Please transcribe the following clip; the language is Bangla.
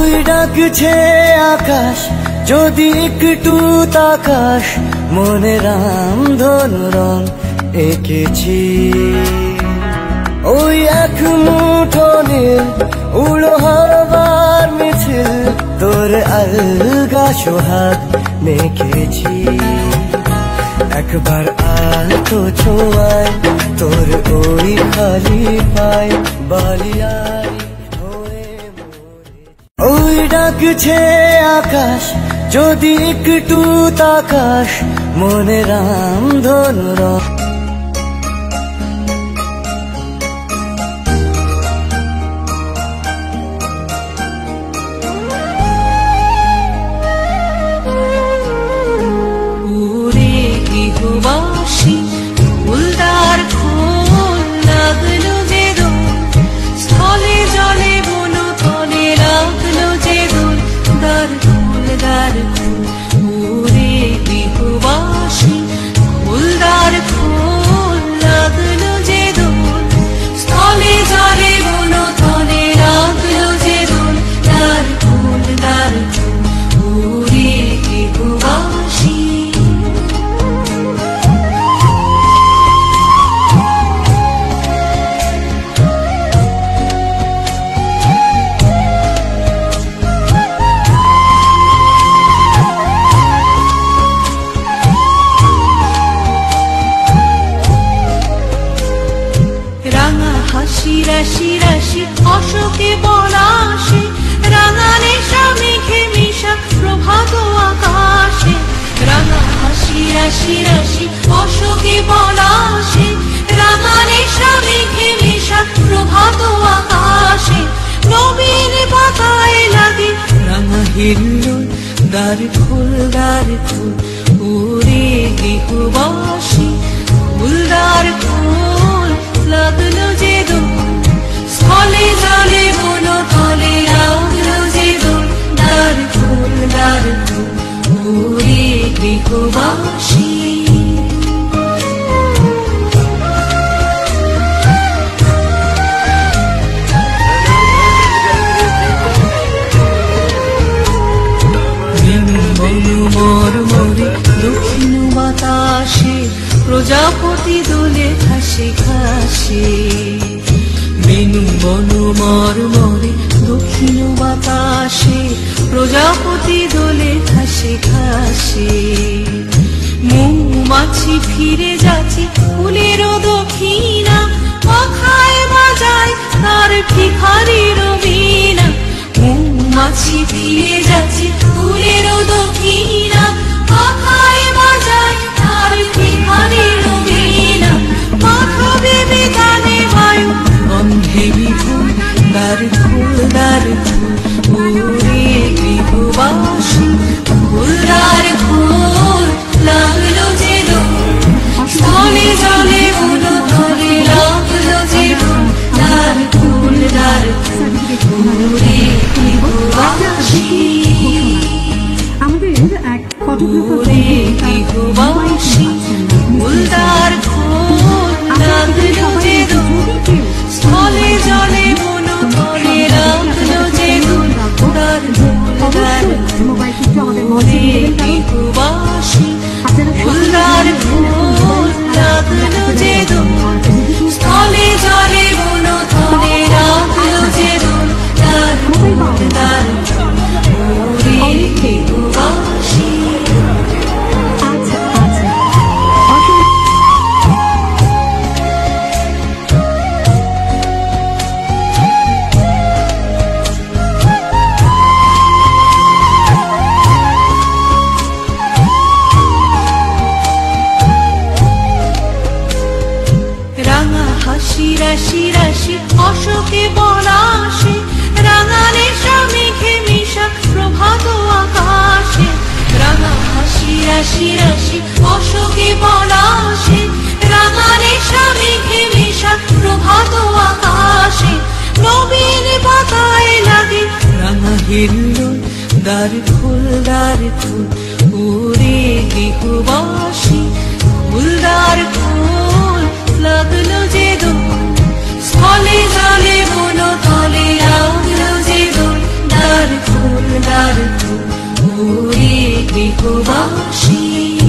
ওই ডাকছে আকাশ যদি একটু তাকাস, মনে রামধনু রং এঁকেছি। ওই এক মুঠো নীল উড়ো হবার মিছিল, তোর আলগা সোহাগ মেখেছি। একবার আল তো ছোঁয়ায় তোর ওই খালি পায় বালিয়ারি হয়ে মরে। ওই ডাকছে আকাশ যদি একটু তাকাস, মনে রামধনু রং। ফুলদার ফুল লাগলো যে দোল, স্থলে জলে বন তলে লাগলো যে দোল। দার ফুল দার ফুল ওরে গৃহবাসী, ফুলদার ফুল লাগলো যে দোল, স্থলে জলে বন তলে লাগলো যে দোল। দার ফুল ওরে গৃহবাসী। রাশি রাশি রাশি অশোকে পলাশে, রাঙা নেশা মেঘে মিশা প্রভাত আকাশে। রাঙা হাসি রাশি রাশি অশোকে পলাশে, রাঙা নেশা মেঘে মিশা প্রভাত আকাশে। নবীন পাতায় লাগে রাঙা হিল্লোল, দ্বার ফুল ওরে গৃহবাসী। ফুলদার ফুল লাগলো যে দোল, স্থলে জলে বন তলে লাগলো যে দোল। দার ফুল ওরে গৃহবাসী। মরমরে দক্ষিণ বাতাসে, প্রজাপতি দোলে ঘাসে ঘাসে। বেনু বন মরমরে দক্ষিণ বাতাসে, প্রজাপতি দোলে ঘাসে ঘাসে। মৌমাছি ফিরে যাচ্ছে ফুলের দক্ষিণা, পাখায় বাজায় তার ভিখারির বীণা। মৌমাছি ফিরে যাচ্ছে ফুলের দক্ষিণা, পাখায় বাজায় তার ভিখারির বীণা। পাখা বেবে গানে বায়ু গন্ধে বিভোর, দ্বার ফুল ওরে গৃহবাসী। ফুলদার ফুল লাগলো যে দোল, স্থলে জলে বন তলে লাগলো যে দোল। দ্বার ফুল ওরে গৃহবাসী। আমাদের এক ওরে গৃহবাসী, ফুলদার ফুল লাগলো যে দোল, স্থলে জলে বন তলে লাগলো যে দোল। দ্বার ফুল ওরে গৃহবাসী। ফুলদার ফুল লাগলো যে দোল, স্থলে জলে বন তলে লাগলো যে দোল। দ্বার ফুল ওরে গৃহবাসী। হাসি রাশি রাশি অশোকে পলাশে, রাঙা নেশা মেঘে মিশা প্রভাত আকাশে। রাঙা হাসি রাশি রাশি অশোকে পলাশে, রাঙা নেশা মেঘে মিশা প্রভাত আকাশে। নবীন পাতায় লাগে রাঙা হিল্লোল, দ্বার ফুল ওরে গৃহবাসী। ফুলদার ফুল লাগলো যে দোল, স্থলে জলে বন তলে লাগলো যে দোল। দ্বার ফুল গৃহবাসী।